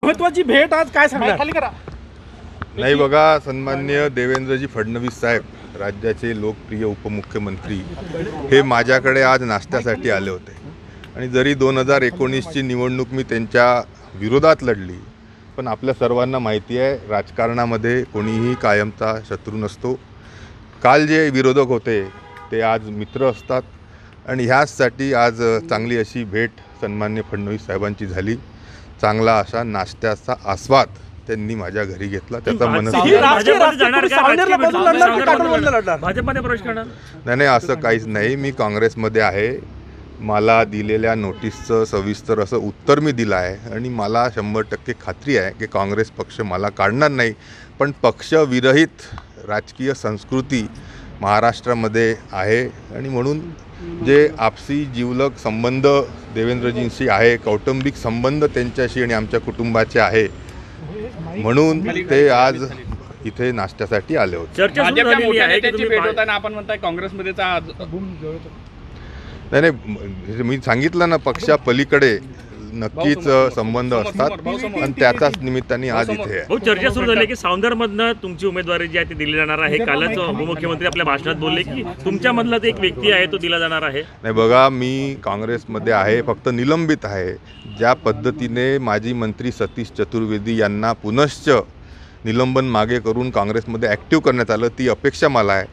महत्वाची भेट आज काय सांगणार? नाही बघा, सन्माननीय देवेंद्रजी फडणवीस साहेब, राज्याचे लोकप्रिय उपमुख्यमंत्री, हे माझ्याकडे आज नाश्त्यासाठी आले होते. आणि जरी 2019ची निवडणूक मी त्यांच्या विरोधात लढली, पण आपल्या सर्वांना माहिती आहे राजकारणामध्ये कोणीही कायमचा शत्रू नसतो. काल जे विरोधक होते ते आज मित्र असतात. आणि ह्याचसाठी आज चांगली अशी भेट सन्माननीय फडणवीस साहेबांची झाली. चांगला असा नाश्त्याचा आस्वाद त्यांनी माझ्या घरी घेतला. त्याचा भाजपमध्ये प्रवेश करणार? नाही, असं काहीच नाही. मी काँग्रेसमध्ये आहे. मला दिलेल्या नोटीसचं सविस्तर असं उत्तर मी दिलं आहे आणि मला 100% खात्री आहे की काँग्रेस पक्ष मला काढणार नाही. पण पक्षविरहित राजकीय संस्कृती महाराष्ट्रामध्ये आहे आणि म्हणून जे आपसी जिवलग संबंध देवेंद्रजींशी आहे, कौटुंबिक संबंध त्यांच्याशी आणि आमच्या कुटुंबाचे आहे, म्हणून ते आज इथे नाश्त्यासाठी आले होते. आपण म्हणताय काँग्रेसमध्येच नाही, मी सांगितलं ना, पक्षा पलीकडे नक्कीच संबंध असतात आणि त्याच्याच निमित्ताने आज इथे आहे. चर्चा सुरू झाली की सावंदरमधनं तुमची उमेदवारी जी आहे ती दिली जाणार आहे. कालच उपमुख्यमंत्री आपल्या भाषणात बोलले की तुमच्यामधला एक व्यक्ती आहे तो दिला जाणार आहे. नाही बघा, मी काँग्रेसमध्ये आहे, फक्त निलंबित आहे. ज्या पद्धतीने माजी मंत्री सतीश चतुर्वेदी यांना पुनश्च निलंबन मागे करून काँग्रेसमध्ये ॲक्टिव्ह करण्यात आलं, ती अपेक्षा मला आहे.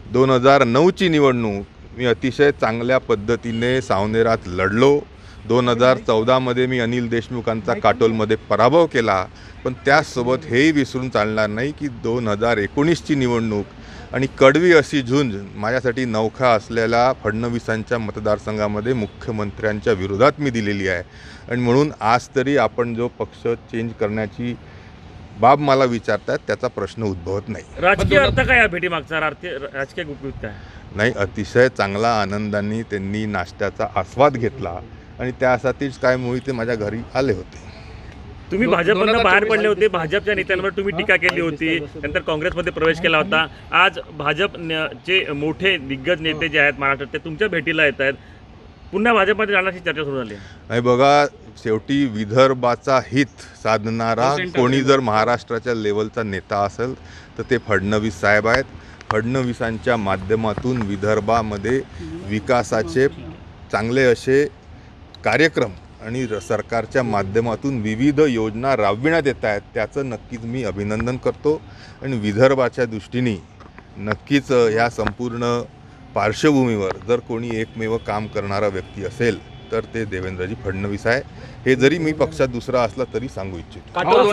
2009ची निवडणूक मी अतिशय चांगल्या पद्धतीने सावनेरात लढलो. 2014मध्ये मी अनिल देशमुखांचा काटोलमध्ये पराभव केला. पण त्याचसोबत हेही विसरून चालणार नाही की 2019ची निवडणूक आणि कडवी अशी झुंज माझ्यासाठी नौखा असलेल्या फडणवीसांच्या मतदारसंघामध्ये मुख्यमंत्र्यांच्या विरोधात मी दिलेली आहे. आणि म्हणून आज तरी आपण जो पक्ष चेंज करण्याची बाब मला विचारतात त्याचा प्रश्न उद्भवत नाही. राजकीय अर्थ काय या भेटीमागचा? राजकीय गुपित काय? नाही, अतिशय चांगला आनंदाने त्यांनी नाश्त्याचा आस्वाद घेतला आणि त्यासाठीच काय मुळी ते माझ्या घरी आले होते. तुम्ही भाजपमधून बाहेर पडले होते, भाजपच्या नेत्यांवर तुम्ही टीका केली होती, नंतर काँग्रेसमध्ये प्रवेश केला होता. आज भाजपचे मोठे दिग्गज नेते जे आहेत महाराष्ट्रात ते तुमच्या भेटीला येत आहेत. पुन्हा भाजपमध्ये जाण्याची चर्चा सुरू झाली. नाही बघा, शेवटी विदर्भाचा हित साधणारा कोणी जर महाराष्ट्राच्या लेवलचा नेता असेल तर ते फडणवीस साहेब आहेत. फडणवीसांच्या माध्यमातून विदर्भामध्ये विकासाचे चांगले असे कार्यक्रम आणि सरकारच्या माध्यमातून विविध योजना राबविण्यात येत आहेत. त्याचं नक्कीच मी अभिनंदन करतो. आणि विदर्भाच्या दृष्टीने नक्कीच ह्या संपूर्ण पार्श्वभूमीवर जर कोणी एकमेव काम करणारा व्यक्ती असेल तर ते देवेंद्रजी फडणवीस आहे. हे जरी मी पक्षात दुसरा असला तरी सांगू इच्छितो.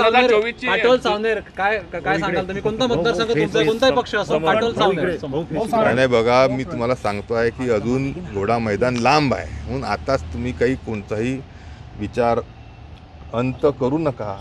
काटोल सावनेर काय सांगाल तुम्ही? कोणता मतदारसंघ तुमचा, कोणताही पक्ष असो? काटोल सावनेर नाही बघा, मी तुम्हाला सांगतो आहे की अजून घोडा मैदान लांब आहे. म्हणून आताच तुम्ही काही कोणताही विचार अंत करू नका.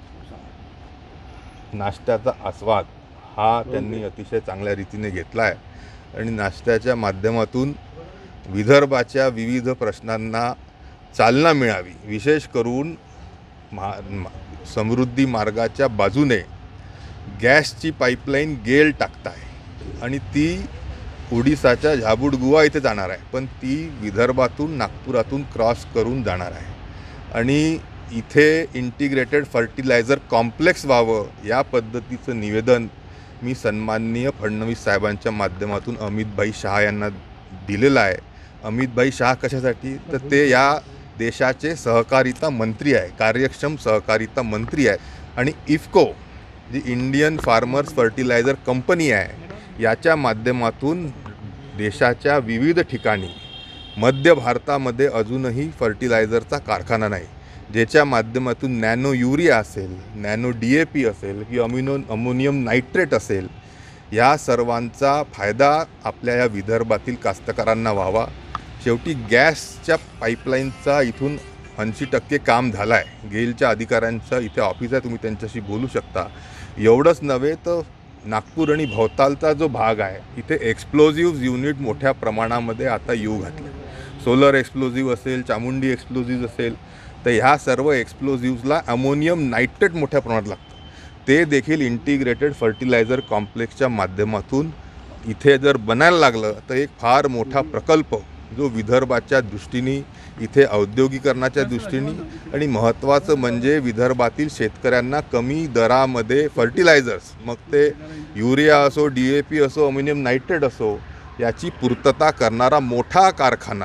नाश्त्याचा आस्वाद हा त्यांनी अतिशय चांगल्या रीतीने घेतला आहे आणि नाश्त्याच्या माध्यमातून विदर्भाच्या विविध प्रश्नांना चालना मिळावी. विशेष करून समृद्धी मार्गाच्या बाजूने गॅसची पाईपलाईन गेल टाकताय आणि ती ओडिसाच्या झाबुडगुवा इथे जाणार आहे, पण ती विदर्भातून नागपुरातून क्रॉस करून जाणार आहे. आणि इथे इंटिग्रेटेड फर्टिलायझर कॉम्प्लेक्स व्हावं या पद्धतीचं निवेदन मी सन्माननीय फडणवीस साहेबांच्या माध्यमातून अमितभाई शहा यांना दिलेलं आहे. अमितभाई शहा कशासाठी? तर ते या देशाचे सहकारिता मंत्री आहे, कार्यक्षम सहकारिता मंत्री आहे. आणि इफको जी इंडियन फार्मर्स फर्टिलायझर कंपनी आहे, याच्या माध्यमातून देशाच्या विविध ठिकाणी मध्य भारतामध्ये अजूनही फर्टिलायझरचा कारखाना नाही, ज्याच्या माध्यमातून नॅनो युरिया असेल, नॅनो DAP असेल की अमोनियम नायट्रेट असेल, या सर्वांचा फायदा आपल्या या विदर्भातील कास्तकारांना व्हावा. शेवटी गॅसच्या पाईपलाईनचा इथून 80% काम झालं आहे. गेलच्या अधिकाऱ्यांचं इथे ऑफिस आहे, तुम्ही त्यांच्याशी बोलू शकता. एवढंच नव्हे तर नागपूर आणि भोवतालचा जो भाग आहे इथे एक्सप्लोजिव्ह युनिट मोठ्या प्रमाणामध्ये आता येऊ घातले. सोलर एक्सप्लोजिव्ह असेल, चामुंडी एक्सप्लोजिव्ह असेल, तर ह्या सर्व एक्सप्लोजिव्हजला अमोनियम नायट्रेट मोठ्या प्रमाणात लागतं. ते देखील इंटिग्रेटेड फर्टिलायझर कॉम्प्लेक्सच्या माध्यमातून इथे जर बनायला लागलं तर एक फार मोठा प्रकल्प जो विदर्भाच्या दृष्टीने इथे औद्योगिकरणाच्या दृष्टीने आणि महत्त्वाचं म्हणजे विदर्भातील शेतकऱ्यांना कमी दरामध्ये फर्टिलायझर्स, मग ते युरिया असो, DAP असो, अमोनियम नायट्रेट असो, याची पूर्तता करणारा मोठा कारखाना,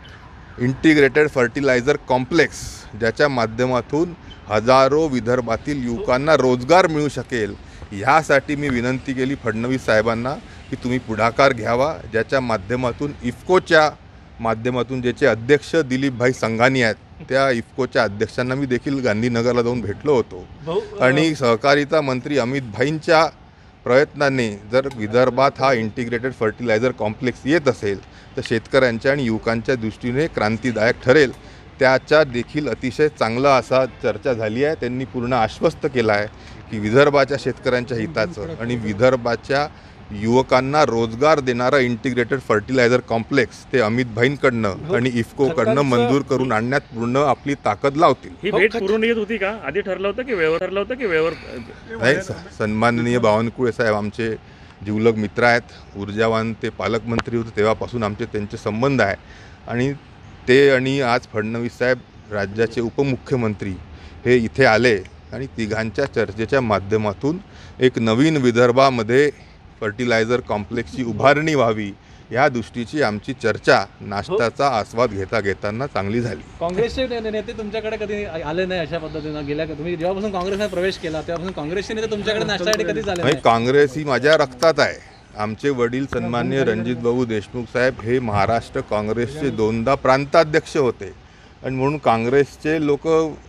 इंटिग्रेटेड फर्टिलायझर कॉम्प्लेक्स, ज्याच्या माध्यमातून हजारो विदर्भातील युवकांना रोजगार मिळू शकेल, ह्यासाठी मी विनंती केली फडणवीस साहेबांना की तुम्ही पुढाकार घ्यावा, ज्याच्या माध्यमातून इफ्कोच्या माध्यमातून, ज्याचे अध्यक्ष दिलीपभाई संघानी आहेत, त्या इफ्कोच्या अध्यक्षांना मी देखील गांधीनगरला जाऊन भेटलो होतो आणि सहकारिता मंत्री अमित भाईंच्या प्रयत्नाने जर विदर्भात हा इंटिग्रेटेड फर्टिलायझर कॉम्प्लेक्स येत असेल तर शेतकऱ्यांच्या आणि युवकांच्या दृष्टीने क्रांतिदायक ठरेल. त्याच्या देखील अतिशय चांगला असा चर्चा झाली आहे. त्यांनी पूर्ण आश्वस्त केलं आहे की विदर्भाच्या शेतकऱ्यांच्या हिताचं आणि विदर्भाच्या युवकांना रोजगार देणारा इंटिग्रेटेड फर्टिलायझर कॉम्प्लेक्स ते अमित भाईंकडनं आणि इफ्कोकडनं मंजूर करून आणण्यात पूर्ण आपली ताकद लावतील. ही भेट पूर्ण येत होती का? आधी ठरलं होतं की वेळेवर नाही, सन्माननीय बावनकुळे साहेब आमचे जिवलग मित्र आहेत. ऊर्जावान ते पालकमंत्री होते तेव्हापासून आमचे त्यांचे संबंध आहे आणि ते आणि आज फडणवीस साहेब राज्याचे उपमुख्यमंत्री हे इथे आले आणि तिघांच्या चर्चेच्या माध्यमातून एक नवीन विदर्भामध्ये फर्टिलायझर कॉम्प्लेक्सची उभारणी व्हावी या दृष्टीची आमची चर्चा नाश्त्याचा आस्वाद घेताना चांगली झाली. काँग्रेसचे नेते तुमच्याकडे कधी आले नाही अशा पद्धतीनं? गेल्या तुम्ही जेव्हापासून काँग्रेसमध्ये प्रवेश केला तेव्हापासून काँग्रेसचे नेते तुमच्याकडे नाश्त्यासाठी कधीच आले नाही. नाही? काँग्रेस ही माझ्या रक्तात आहे. आमचे वडील सन्माननीय रणजित भाऊ देशमुख साहेब हे महाराष्ट्र काँग्रेसचे 2दा प्रांताध्यक्ष होते आणि म्हणून काँग्रेसचे लोक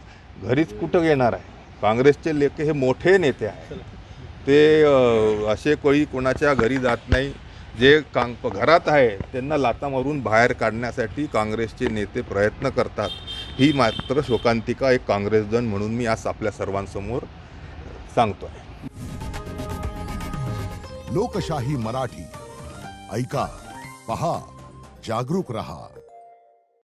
घरीच कुठं येणार आहे. काँग्रेसचे लोक हे मोठे नेते आहेत. ते असे कोणी कोणाच्या घरी जात नाही. जे घरात आहे त्यांना लाथा मारून बाहेर काढण्यासाठी काँग्रेसचे नेते प्रयत्न करतात. ही मात्र शोकांतिका एक काँग्रेसजन म्हणून मी आज आपल्या सर्वांसमोर सांगतो आहे. लोकशाही मराठी ऐका, पहा, जागरूक रहा.